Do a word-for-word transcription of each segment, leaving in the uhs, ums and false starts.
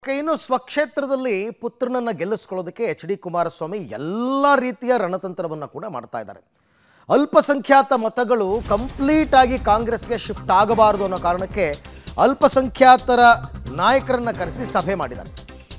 Okay, ಇನ್ನು ಸ್ವಕ್ಷೇತ್ರದಲ್ಲಿ ಪುತ್ರನನ್ನು ಗೆಲ್ಲಿಸ್ಕೊಳ್ಳೋದಕ್ಕೆ H D Kumaraswamy ಎಲ್ಲ ರೀತಿಯ ರಣತಂತ್ರವನ್ನು ಕೂಡ ಮಾಡ್ತಾ ಇದ್ದಾರೆ. ಅಲ್ಪಸಂಖ್ಯಾತ ಮತಗಳು ಕಂಪ್ಲೀಟ್ ಆಗಿ ಕಾಂಗ್ರೆಸ್ಗೆ ಶಿಫ್ಟ್ ಆಗಬಾರದು ಅನ್ನೋ ಕಾರಣಕ್ಕೆ ಅಲ್ಪಸಂಖ್ಯಾತರ ನಾಯಕರನ್ನ ಕರೆಸಿ ಸಭೆ ಮಾಡಿದ್ದಾರೆ.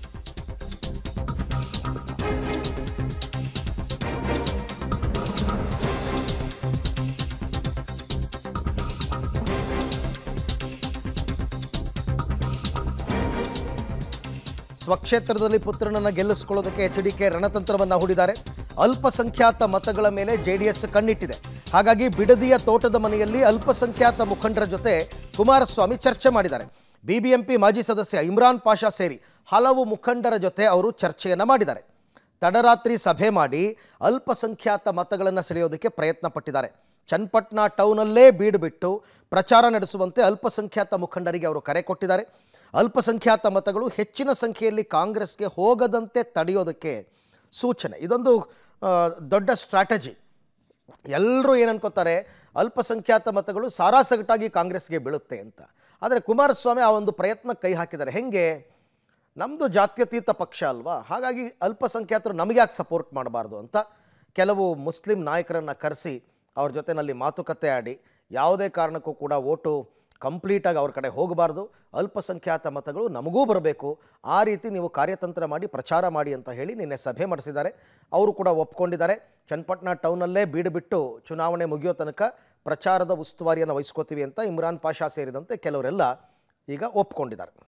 ಸ್ವಕ್ಷೇತ್ರದಲ್ಲಿ ಪುತ್ರನನ್ನು ಗೆಲ್ಲಿಸಿಕೊಳ್ಳೋದಕ್ಕೆ ಎಚ್ ಡಿ ಕೆ ರಣತಂತ್ರವನ್ನು ಹೂಡಿದ್ದಾರೆ. ಅಲ್ಪಸಂಖ್ಯಾತ ಮತಗಳ ಮೇಲೆ ಜೆಡಿಎಸ್ ಕಣ್ಣಿಟ್ಟಿದೆ. ಹಾಗಾಗಿ ಬಿಡದಿಯ ತೋಟದ ಮನೆಯಲ್ಲಿ ಅಲ್ಪಸಂಖ್ಯಾತ ಮುಖಂಡರ ಜೊತೆ ಕುಮಾರಸ್ವಾಮಿ ಚರ್ಚೆ ಮಾಡಿದ್ದಾರೆ. ಬಿಬಿಎಂಪಿ ಮಾಜಿ ಸದಸ್ಯ ಇಮ್ರಾನ್ ಪಾಷಾ ಸೇರಿ ಹಲವು ಮುಖಂಡರ ಜೊತೆ ಅವರು ಚರ್ಚೆಯನ್ನು ಮಾಡಿದ್ದಾರೆ. ತಡರಾತ್ರಿ ಸಭೆ ಮಾಡಿ ಅಲ್ಪಸಂಖ್ಯಾತ ಮತಗಳನ್ನು ಸೆಳೆಯೋದಕ್ಕೆ ಪ್ರಯತ್ನ ಪಟ್ಟಿದ್ದಾರೆ. ಚನ್ನಪಟ್ಟಣ ಟೌನಲ್ಲೇ ಬೀಡು ಬಿಟ್ಟು ಪ್ರಚಾರ ನಡೆಸುವಂತೆ ಅಲ್ಪಸಂಖ್ಯಾತ ಮುಖಂಡರಿಗೆ ಅವರು ಕರೆ ಕೊಟ್ಟಿದ್ದಾರೆ. ಅಲ್ಪಸಂಖ್ಯಾತ ಮತಗಳು ಹೆಚ್ಚಿನ ಸಂಖ್ಯೆಯಲ್ಲಿ ಕಾಂಗ್ರೆಸ್ಗೆ ಹೋಗದಂತೆ ತಡೆಯೋದಕ್ಕೆ ಸೂಚನೆ. ಇದೊಂದು ದೊಡ್ಡ ಸ್ಟ್ರಾಟಜಿ. ಎಲ್ಲರೂ ಏನು ಅನ್ಕೋತಾರೆ, ಅಲ್ಪಸಂಖ್ಯಾತ ಮತಗಳು ಸಾರಾಸಗಟಾಗಿ ಕಾಂಗ್ರೆಸ್ಗೆ ಬೀಳುತ್ತೆ ಅಂತ. ಆದರೆ ಕುಮಾರಸ್ವಾಮಿ ಆ ಒಂದು ಪ್ರಯತ್ನ ಕೈ ಹಾಕಿದ್ದಾರೆ. ಹೆಂಗೆ? ನಮ್ಮದು ಜಾತ್ಯತೀತ ಪಕ್ಷ ಅಲ್ವಾ, ಹಾಗಾಗಿ ಅಲ್ಪಸಂಖ್ಯಾತರು ನಮಗೆ ಯಾಕೆ ಸಪೋರ್ಟ್ ಮಾಡಬಾರ್ದು ಅಂತ ಕೆಲವು ಮುಸ್ಲಿಂ ನಾಯಕರನ್ನು ಕರೆಸಿ ಅವ್ರ ಜೊತೆಯಲ್ಲಿ ಮಾತುಕತೆ ಆಡಿ ಯಾವುದೇ ಕಾರಣಕ್ಕೂ ಕೂಡ ಓಟು ಕಂಪ್ಲೀಟಾಗಿ ಅವ್ರ ಕಡೆ ಹೋಗಬಾರ್ದು, ಅಲ್ಪಸಂಖ್ಯಾತ ಮತಗಳು ನಮಗೂ ಬರಬೇಕು, ಆ ರೀತಿ ನೀವು ಕಾರ್ಯತಂತ್ರ ಮಾಡಿ ಪ್ರಚಾರ ಮಾಡಿ ಅಂತ ಹೇಳಿ ನಿನ್ನೆ ಸಭೆ ಮಾಡಿಸಿದ್ದಾರೆ. ಅವರು ಕೂಡ ಒಪ್ಕೊಂಡಿದ್ದಾರೆ. ಚನ್ನಪಟ್ಟಣ ಟೌನಲ್ಲೇ ಬೀಡು ಬಿಟ್ಟು ಚುನಾವಣೆ ಮುಗಿಯೋ ತನಕ ಪ್ರಚಾರದ ಉಸ್ತುವಾರಿಯನ್ನು ವಹಿಸ್ಕೋತೀವಿ ಅಂತ ಇಮ್ರಾನ್ ಪಾಷಾ ಸೇರಿದಂತೆ ಕೆಲವರೆಲ್ಲ ಈಗ ಒಪ್ಕೊಂಡಿದ್ದಾರೆ.